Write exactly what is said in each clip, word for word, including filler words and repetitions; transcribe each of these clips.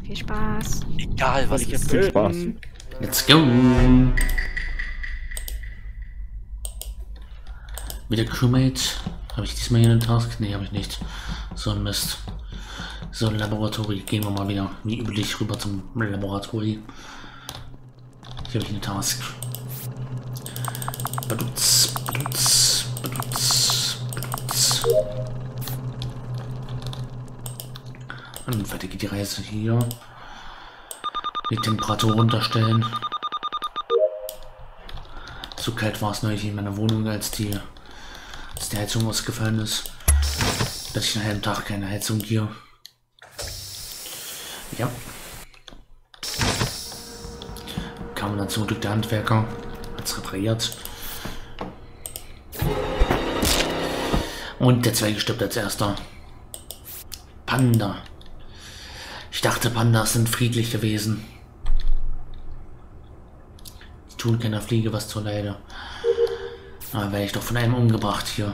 Viel Spaß. Egal, was ich jetzt Viel Spaß. Let's go. Wieder Crewmate. Habe ich diesmal hier einen Task? Ne, habe ich nicht. So ein Mist. So, Laboratory. Gehen wir mal wieder, wie üblich, rüber zum Laboratory. Hier habe ich eine Task. Badutz, badutz, badutz, badutz. Und weiter geht die Reise hier. Die Temperatur runterstellen. So kalt war es neulich in meiner Wohnung, als die, als die Heizung ausgefallen ist. Dass ich einen halben Tag keine Heizung hier. Ja. Kam dann zum Glück der Handwerker. Hat's repariert. Und der Zweige stirbt als erster. Panda. Ich dachte, Pandas sind friedliche Wesen. Die tun keiner Fliege was zur Leide. Aber werde ich doch von einem umgebracht hier.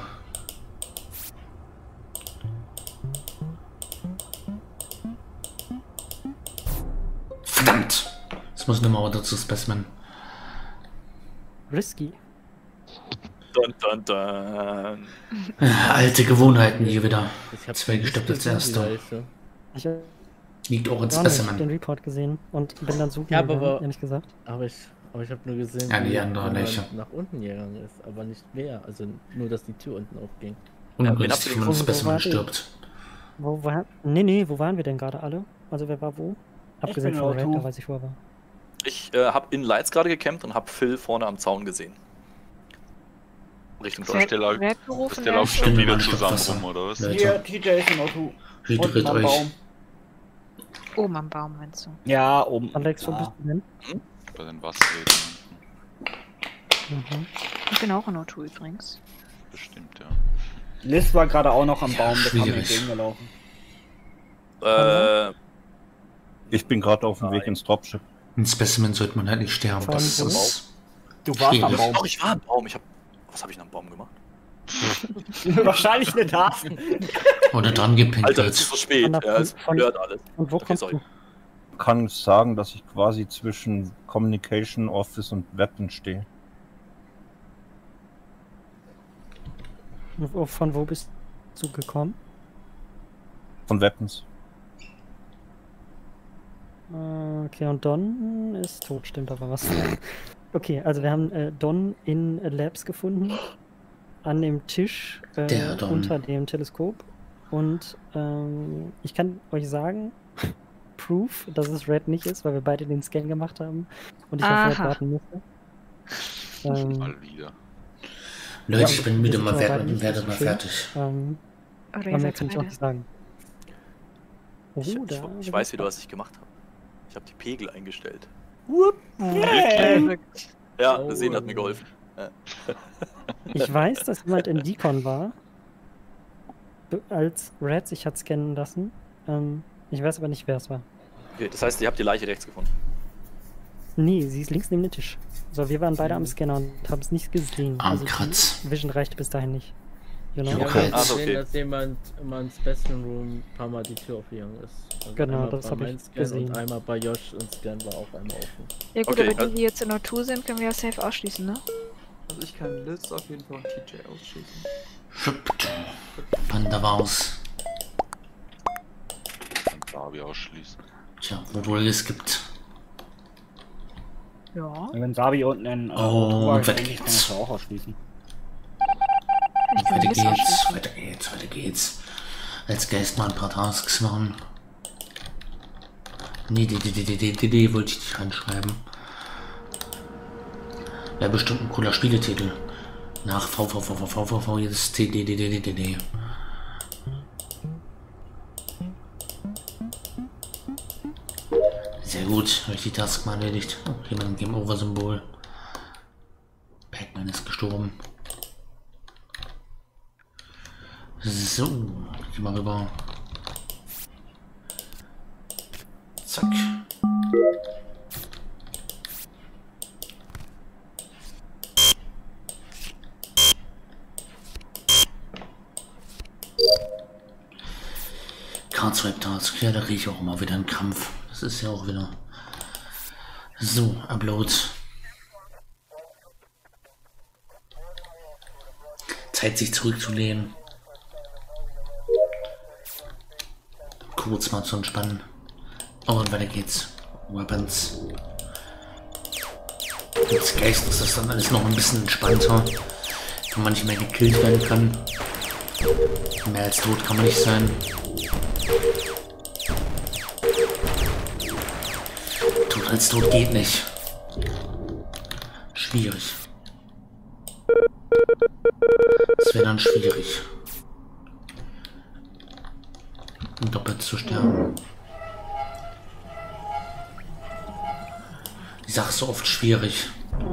Verdammt! Es muss nochmal runter zu Specimen. Risky. Dun, dun, dun. Alte Gewohnheiten hier wieder. Ich hab Zwei gestirbt als erster. Ich habe Liegt auch in gar nicht Specimen. den Report gesehen und bin dann suchen Ja, aber- gegangen, ehrlich gesagt. Aber ich, aber ich habe nur gesehen, Ja, die wie andere jemand Leiche. nach unten gegangen ist, aber nicht mehr. Also nur, dass die Tür unten aufging. Ungünstig, wenn man gefunden? Specimen Wo war die? stirbt. Wo war... Nee, nee, wo waren wir denn gerade alle? Also wer war wo? Abgesehen bin von in Red, O zwei. da weiß ich, wo er war. Ich äh, habe in Lights gerade gecampt und habe Phil vorne am Zaun gesehen. Richtung Red, Deutschland. Red berufen Der läuft schon Stimmt, wieder man zusammen stimmt rum, oder was? Leute. Hier, T J ist in Auto. Hütet Unten am euch. Baum. Oben am Baum, meinst du? Ja, oben. Alex, wo Ja. bist du denn? Bei den Wasserrädern. Mhm. Ich bin auch in O zwei übrigens. Bestimmt, ja. Liz war gerade auch noch am Ja, Baum, der kam mir schwierig. entgegengelaufen. Äh, Ich bin gerade auf dem Weg ins Dropship. Ein Specimen sollte man halt nicht sterben. Vor Das allem ist Du warst am schwierig. Baum. oh, ich war am Baum. Ich hab, was habe ich am Baum gemacht? Wahrscheinlich eine Taste. Oder dran Alter, es ist gepinkelt. so spät. Von der- Ja, es von- hört alles. Und wo Okay, kommst sorry. Kann sagen, dass ich quasi zwischen Communication Office und Weapon stehe. du? Wo- Von wo bist du gekommen? Von Weapons. Äh, Okay, und Don ist tot, stimmt aber was. Okay, also wir haben äh, Don in Labs gefunden. An dem Tisch äh, Der Don. unter dem Teleskop. Und ähm, ich kann euch sagen, Proof, dass es Red nicht ist, weil wir beide den Scan gemacht haben. Und ich auf Red Aha. warten musste. Ähm, Mal wieder. Leute, Ja, ich bin müde, wir mal sind werd, aber beide werde nicht mal so schön. fertig. ähm, Oder aber ihr mehr seid kann ich auch beide. nicht sagen. Oh, Ich, ich, da- ich weiß wieder, was ich gemacht habe. Ich habe die Pegel eingestellt. Hey. Ja, Oh. Sehen hat mir geholfen. Ich weiß, dass jemand in Deacon war, be- als Red sich hat scannen lassen. Ähm, ich weiß aber nicht, wer es war. Okay, das heißt, ihr habt die Leiche rechts gefunden. Nee, sie ist links neben dem Tisch. So, wir waren beide am Scanner und haben es nicht gesehen. Am die Kratz. Vision reichte bis dahin nicht. You know? Jo. Wir Okay. haben Ah, gesehen, okay. dass jemand immer ins Specimen Room ein paar Mal die Tür aufgegangen ist. Also Genau, einmal das bei hab ich meinem Scan gesehen. Und einmal bei Josh und Scan war auch einmal offen. Ja gut, Okay, aber also- die, die jetzt in O zwei sind, können wir ja safe ausschließen, ne? Also ich kann Liz auf jeden Fall und T J ausschließen. Schupt. Panda war aus. Kann Barbie ausschließen. Tja, wo wohl es gibt. Ja. Wenn Sabi unten in äh, Oh, Auto war, und weiter denke ich, kann geht's. das auch ausschließen. Ich kann Weiter Liz geht's, ausschließen. weiter geht's, weiter geht's. Als Geist mal ein paar Tasks machen. Nee, die, die, die, die, die, die, die wollte ich nicht reinschreiben. Wäre bestimmt ein cooler Spieletitel. Nach V V V V V V V jetzt T D D D D D D. Sehr gut, habe ich die Task mal erledigt. Oh, hier mein Game Over Symbol. Batman ist gestorben. So, geh mal rüber. Zack. Card Swipe Task. Ja, da rieche ich auch immer wieder einen Krampf. Das ist ja auch wieder. So, Upload. Zeit, sich zurückzulehnen. Kurz mal zu entspannen. Und weiter geht's. Weapons. Als Geist ist das dann alles noch ein bisschen entspannter. Wenn man nicht mehr gekillt werden kann. Mehr als tot kann man nicht sein. Tot als tot geht nicht. Schwierig. Das wäre dann schwierig. Doppelt zu sterben. Die Sache ist so oft schwierig.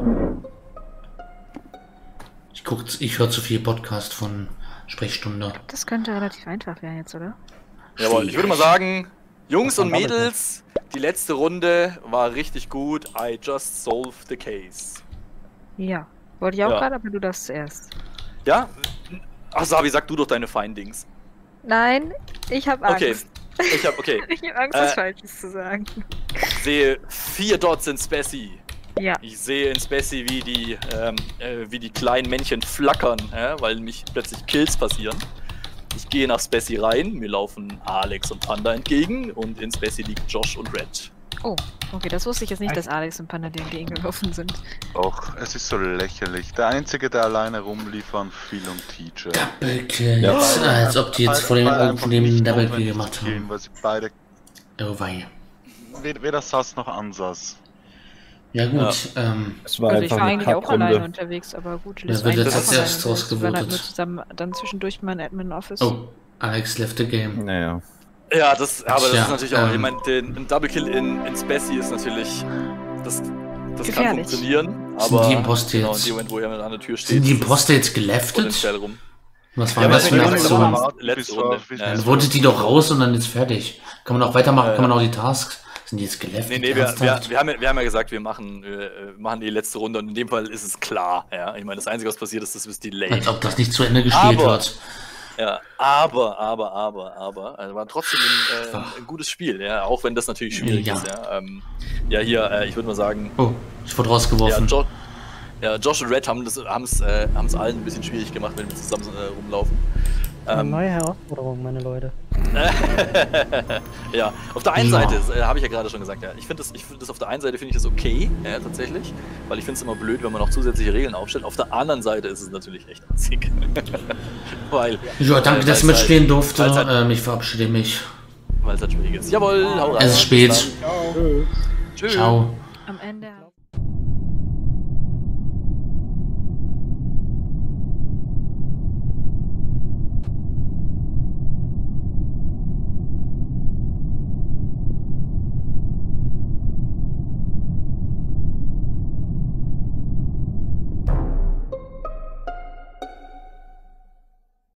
Ich guck, ich höre zu viel Podcast von Sprechstunde. Das könnte relativ einfach werden jetzt, oder? Jawohl, ich würde mal sagen, Jungs und Mädels, die letzte Runde war richtig gut. I just solved the case. Ja. Wollte ich auch Ja. gerade, aber du darfst zuerst. Ja? Ach, Savi, sag du doch deine Findings. Nein, ich habe Angst. Okay. Ich hab, okay. Ich habe Angst, was Äh, Falsches zu sagen. Ich sehe vier Dots in Spessy. Ja. Ich sehe in Spessy, wie die, ähm, äh, wie die kleinen Männchen flackern, äh, weil mich plötzlich Kills passieren. Ich gehe nach Spessy rein, mir laufen Alex und Panda entgegen und in Spessy liegt Josh und Red. Oh, okay, das wusste ich jetzt nicht, dass Alex und Panda dir entgegengelaufen sind. Auch, es ist so lächerlich. Der Einzige, der alleine rumlief, waren Phil und T J. Double Kill. Jetzt, als ob die jetzt vor den Augen von dem Double Kill gemacht Gehen, haben. weil sie beide, Oh wei. weder, weder saß noch ansaß. Ja gut, ähm, Es war Also ich einfach war eine eigentlich auch alleine Kackrunde. unterwegs, aber gut, Ja, Liz wird war jetzt eigentlich als auch erstes alleine unterwegs. Wir waren halt rausgevotet. nur zusammen dann zwischendurch mal in Admin Office. oh, Alex left the game. Naja. Ja, das, aber das Tja, ist natürlich auch, ich ähm, meine, den- ein Double Kill in, in Spessy ist natürlich, das, das kann Gefährlich. funktionieren, Sind aber die Imposter genau, in jetzt? dem Moment, wo er an der Tür steht, Sind die ist es Imposter jetzt geleftet? potenziell rum. Was war Ja, das aber für eine die letzte Aktion? Runde- letzte Runde. Ja, Dann votet die doch raus und dann ist fertig. Kann man auch weitermachen, Ja, kann man ja. auch die Tasks. Sind die jetzt geleftet? Nee, nee, wir, wir, Ernsthaft? wir, haben, ja- wir haben ja gesagt, wir machen, äh, machen die letzte Runde und in dem Fall ist es klar, ja. Ich meine, das Einzige, was passiert ist, das ist Delay. Als ob das nicht zu Ende gespielt Aber- wird. Ja, aber, aber, aber, aber, also war trotzdem ein, äh, ein gutes Spiel, ja, auch wenn das natürlich schwierig Ja. ist, ja. Ähm, ja, hier, äh, ich würde mal sagen, Oh, ich wurde ja, rausgeworfen. jo ja, Josh und Red haben es äh, haben's allen ein bisschen schwierig gemacht, wenn wir zusammen äh, rumlaufen. Eine Ähm, neue Herausforderung, meine Leute. ja, auf der einen Ja. Seite, äh, habe ich ja gerade schon gesagt, ja, ich finde das, ich find das auf der einen Seite finde ich das okay, ja, tatsächlich, weil ich finde es immer blöd, wenn man noch zusätzliche Regeln aufstellt. Auf der anderen Seite ist es natürlich echt assig. weil, Ja, danke, äh, dass ich weil's mitspielen halt, durfte. weil's halt, Ähm, ich verabschiede mich. weil's halt schwierig ist. Jawohl, hau rein. Es ist spät. Bis dann. Tschüss. Ciao. Am Ende